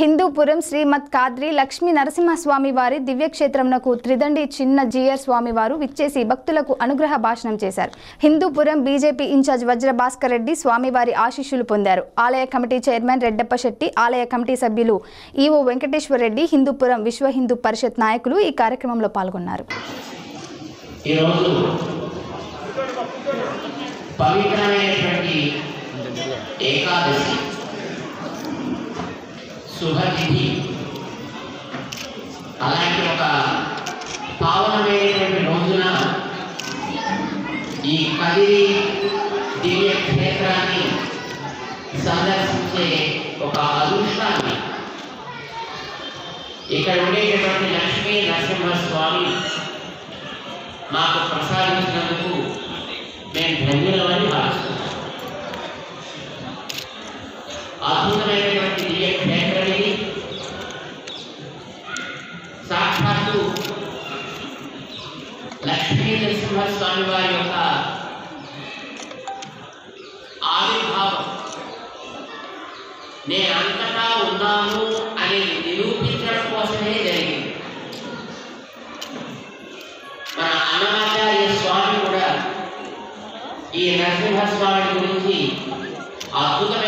హిందూపురం శ్రీమద్ కాద్రి లక్ష్మీ నరసింహస్వామి వారి దివ్యక్షేత్రంనకు త్రిదండి చిన్న జీయర్ స్వామి వారు విచ్చేసి భక్తులకు అనుగ్రహ భాషణం చేశారు. హిందూపురం బీజేపీ ఇన్ఛార్జ్ వజ్ర భాస్కర్ రెడ్డి స్వామివారి ఆశీస్సులు పొందారు. ఆలయ కమిటీ చైర్మన్ రెడ్డప్ప శెట్టి, ఆలయ కమిటీ సభ్యులు ఈవో వెంకటేశ్వర రెడ్డి, హిందూపురం విశ్వ హిందూ పరిషత్ నాయకులు ఈ కార్యక్రమంలో పాల్గొన్నారు. శుభతిథి అలాంటి ఒక పావనమైనటువంటి రోజున ఈ కదిరి దివ్య క్షేత్రాన్ని సందర్శించే ఒక అదృష్టాన్ని ఇక్కడ ఉండేటటువంటి లక్ష్మీ నరసింహస్వామి మాకు ప్రసాదించినందుకు మేము ధన్యులమని భావిస్తున్నాం. అద్భుతమైనటువంటి దివ్య క్షేత్రం ఇది. సాక్షాత్తు లక్ష్మీ నరసింహస్వామి వారి యొక్క ఆవిర్భావం నేను అంతటా ఉన్నాను అనేది నిరూపించడం కోసమే జరిగింది. మన అన్నమాచార్య స్వామి కూడా ఈ నరసింహస్వామి గురించి అద్భుత